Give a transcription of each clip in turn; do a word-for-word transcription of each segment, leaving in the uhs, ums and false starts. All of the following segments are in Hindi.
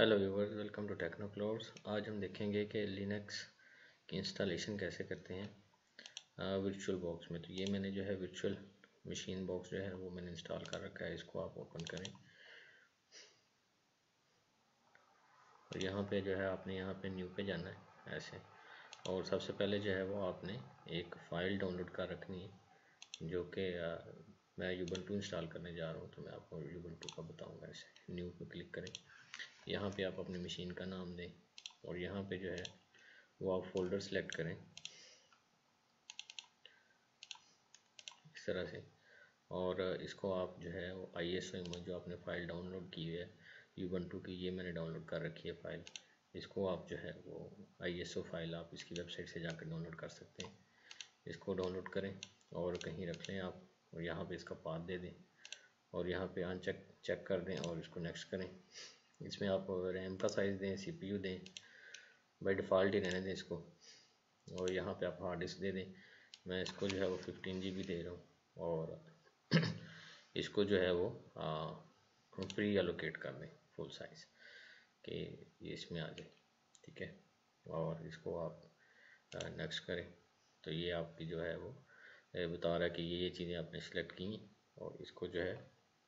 Hello viewers, welcome to techno clouds. आज हम देखेंगे कि लिनक्स की इंस्टॉलेशन कैसे करते हैं वर्चुअल बॉक्स में। तो ये मैंने जो है वर्चुअल मशीन बॉक्स जो है वो मैंने इंस्टॉल कर रखा है। इसको आप ओपन करें और यहाँ पे जो है आपने यहाँ पे न्यू पे जाना है ऐसे। और सबसे पहले जो है वो आपने एक फ़ाइल डाउनलोड कर रखनी है जो कि मैं यूबंटू इंस्टॉल करने जा रहा हूँ, तो मैं आपको यूबंटू का बताऊँगा। ऐसे न्यू पे क्लिक करें, यहाँ पे आप अपनी मशीन का नाम दें और यहाँ पे जो है वो आप फोल्डर सेलेक्ट करें इस तरह से। और इसको आप जो है वो आई एस ओ इमेज जो आपने फ़ाइल डाउनलोड की है यूबंटू की, ये मैंने डाउनलोड कर रखी है फ़ाइल। इसको आप जो है वो आई एस ओ फाइल आप इसकी वेबसाइट से जाकर डाउनलोड कर सकते हैं। इसको डाउनलोड करें और कहीं रख लें आप, और यहाँ पे इसका पाथ दे दें और यहाँ पे अनचेक चेक कर दें और इसको नेक्स्ट करें। इसमें आप रैम का साइज़ दें, सीपीयू दें, बाई डिफ़ॉल्ट ही रहने दें इसको। और यहाँ पे आप हार्ड डिस्क दे दें। मैं इसको जो है वो फिफ्टीन जी बी दे रहा हूँ और इसको जो है वो फ्री एलोकेट कर दें फुल साइज़ कि ये इसमें आ जाए, ठीक है। और इसको आप नेक्स्ट करें तो ये आपकी जो है वो बता रहा है कि ये ये चीज़ें आपने सेलेक्ट की और इसको जो है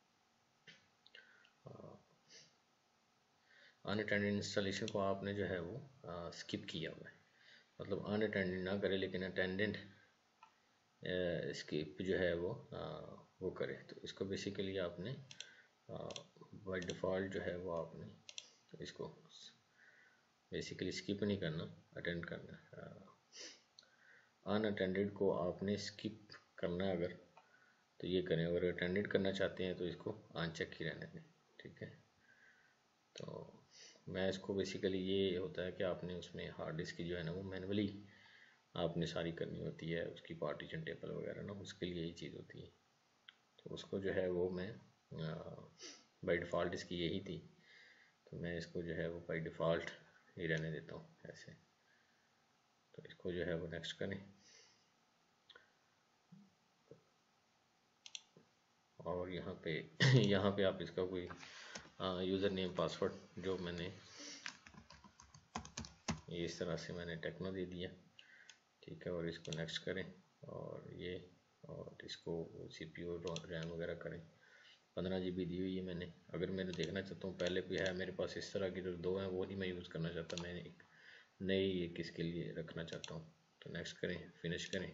अनअटेंडेड इंस्टॉलेशन को आपने जो है वो स्किप किया हुआ है। मतलब अनअटेंडेड ना करें लेकिन अटेंडेड स्किप जो है वो आ, वो करे। तो इसको बेसिकली आपने बाय डिफ़ॉल्ट जो है वो आपने इसको बेसिकली स्किप नहीं करना, अटेंड करना। अनअटेंडेड को आपने स्किप करना है अगर तो ये करें, अगर अटेंडेड करना चाहते हैं तो इसको अनचेक ही रहने दें, ठीक है। तो मैं इसको बेसिकली ये होता है कि आपने उसमें हार्ड डिस्क की जो है ना वो मैनुअली आपने सारी करनी होती है, उसकी पार्टीशन टेबल वगैरह ना, उसके लिए यही चीज़ होती है। तो उसको जो है वो मैं बाय डिफ़ॉल्ट इसकी यही थी, तो मैं इसको जो है वो बाय डिफ़ॉल्ट ही रहने देता हूँ ऐसे। तो इसको जो है वो नेक्स्ट करें और यहाँ पे यहाँ पे आप इसका कोई यूज़र नेम पासवर्ड जो मैंने ये इस तरह से मैंने टेक्नो दे दिया, ठीक है। और इसको नेक्स्ट करें और ये और इसको सीपीयू रैम वगैरह करें। पंद्रह जी बी दी हुई है मैंने। अगर मैं देखना चाहता हूँ पहले भी है मेरे पास इस तरह की जो दो हैं वो नहीं मैं यूज़ करना चाहता, मैं एक नई एक इसके लिए रखना चाहता हूँ। तो नेक्स्ट करें, फिनिश करें।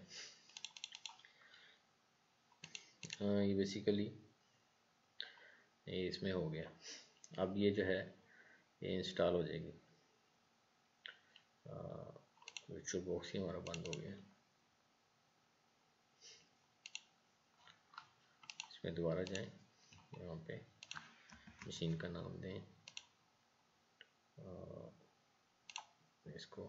हाँ, ये बेसिकली ये इसमें हो गया। अब ये जो है ये इंस्टॉल हो जाएगी। वर्चुअल बॉक्स ही हमारा बंद हो गया। इसमें दोबारा जाएं, यहाँ पे मशीन का नाम दें और इसको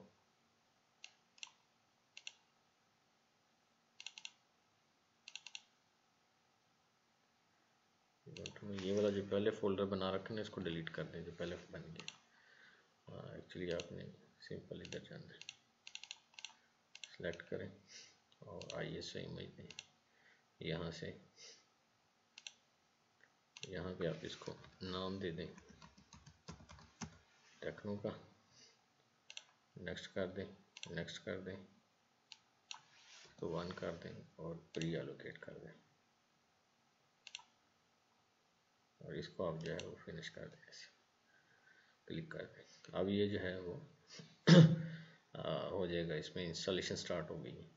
ये वाला जो पहले फोल्डर बना रखा है इसको डिलीट कर दें जो पहले बन गया। एक्चुअली आपने सिंपल इधर जाना है, सेलेक्ट करें और आई एस ओ इमेज दें। यहाँ से यहाँ पे आप इसको नाम दे दें टेक्नो का, नेक्स्ट कर दें, नेक्स्ट कर दें तो वन कर दें और प्री एलोकेट कर दें और इसको आप जो है वो फिनिश कर दें, ऐसे क्लिक कर दें। अब ये जो है वो आ, हो जाएगा, इसमें इंस्टॉलेशन स्टार्ट हो गई है।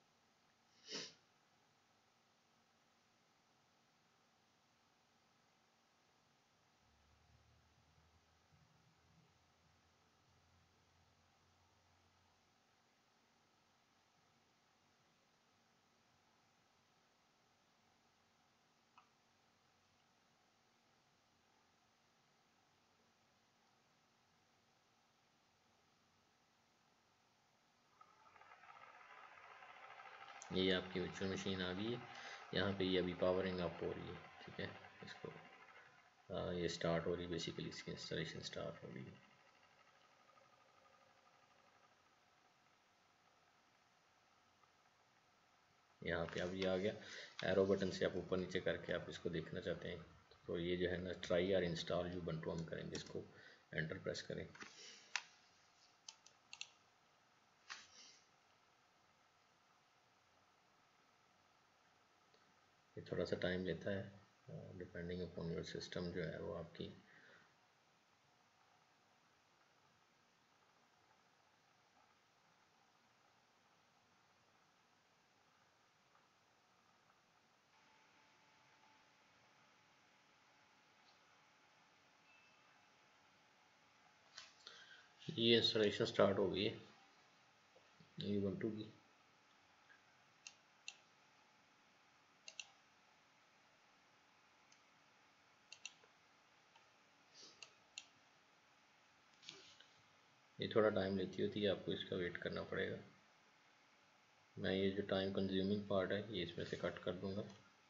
ये आपकी वर्चुअल मशीन आ गई है। यहाँ पे ये अभी पावरिंग अप हो रही है, ठीक है। इसको आ, ये स्टार्ट हो रही है, बेसिकली इसकी इंस्टॉलेशन स्टार्ट हो रही है। यहाँ पे अब ये आ गया। एरो बटन से आप ऊपर नीचे करके आप इसको देखना चाहते हैं तो ये जो है ना ट्राई और इंस्टॉल यूबंटू हम करेंगे, इसको एंटर प्रेस करें। ये थोड़ा सा टाइम लेता है डिपेंडिंग अपॉन योर सिस्टम जो है वो आपकी। ये इंस्टॉलेशन स्टार्ट हो गई है यूबंटू की। ये थोड़ा टाइम लेती होती है, आपको इसका वेट करना पड़ेगा। मैं ये जो टाइम कंज्यूमिंग पार्ट है ये इसमें से कट कर दूंगा।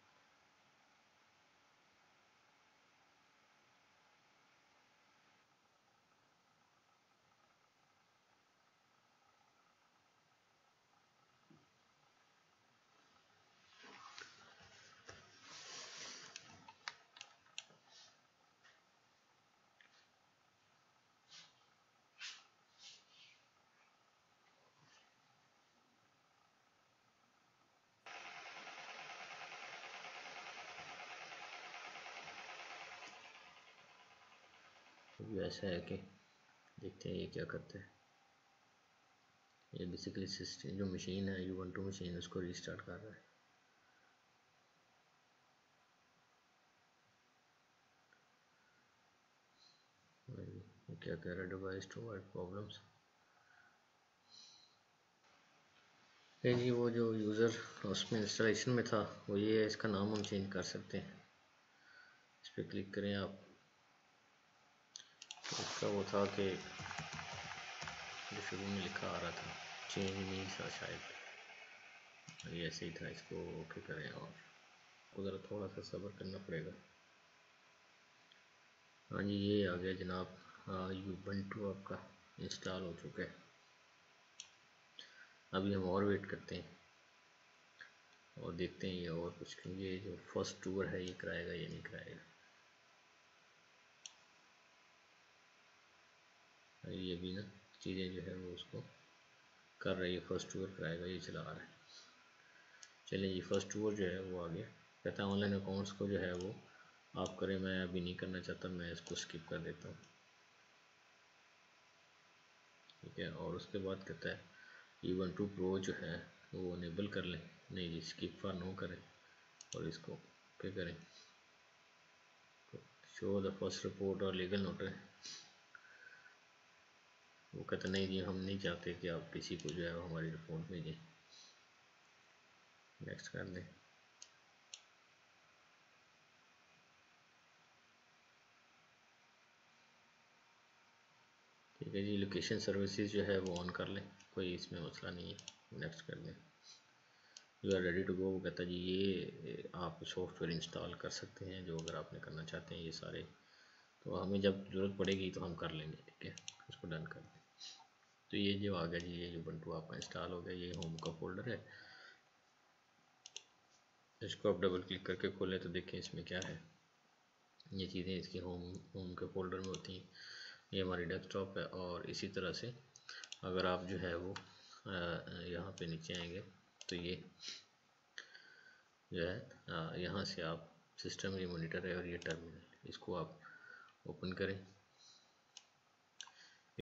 तो ऐसा है कि देखते हैं ये क्या करते हैं। ये बेसिकली सिस्टम जो मशीन है यूबंटू मशीन उसको रीस्टार्ट कर रहा है। ये क्या कह रहा है, डिवाइस टू अवॉइड प्रॉब्लम्स। जी वो जो यूज़र उसमें इंस्टॉलेशन में था वो ये है, इसका नाम हम चेंज कर सकते हैं। इस पर क्लिक करें आप। इसका वो था कि जो शुरू में लिखा आ रहा था चेंज नहीं था शायद, ये ऐसे ही था। इसको ओके करें और उधर थोड़ा सा सब्र करना पड़ेगा। हाँ जी ये आ गया जनाब, यूबंटू आपका इंस्टॉल हो चुका है। अभी हम और वेट करते हैं और देखते हैं ये और कुछ, ये जो फर्स्ट टूर है ये कराएगा या नहीं कराएगा। ये भी ना चीज़ें जो है वो उसको कर रही है, फर्स्ट टूर कराएगा, ये चला रहा है। चलिए ये फर्स्ट टूर जो है वो आ गया। कहता है ऑनलाइन अकाउंट्स को जो है वो आप करें, मैं अभी नहीं करना चाहता, मैं इसको स्किप कर देता हूँ। ठीक है, और उसके बाद कहता है यूबंटू प्रो जो है वो अनेबल कर लें। नहीं जी, स्किप फॉर नो करें और इसको क्या करें, शो द फर्स्ट रिपोर्ट और लीगल नोटिस। वो कहते नहीं जी हम नहीं चाहते कि आप किसी को जो है हमारी रिपोर्ट भेजें। नेक्स्ट कर दें। ठीक है जी, लोकेशन सर्विसेज जो है वो ऑन कर लें, कोई इसमें मसला नहीं है। नेक्स्ट कर दें। You are ready to go. वो कहता है जी ये आप सॉफ्टवेयर इंस्टॉल कर सकते हैं जो अगर आपने करना चाहते हैं ये सारे, तो हमें जब ज़रूरत पड़ेगी तो हम कर लेंगे। ठीक है, उसको डन कर दें। तो ये जो आ गया जी, ये यूबंटू आपका इंस्टॉल हो गया। ये होम का फोल्डर है, इसको आप डबल क्लिक करके खोलें तो देखें इसमें क्या है। ये चीज़ें इसकी होम होम के फोल्डर में होती हैं। ये हमारी डेस्कटॉप है और इसी तरह से अगर आप जो है वो यहाँ पे नीचे आएंगे तो ये जो है यहाँ से आप सिस्टम, ये मॉनिटर है और ये टर्मिनल, इसको आप ओपन करें।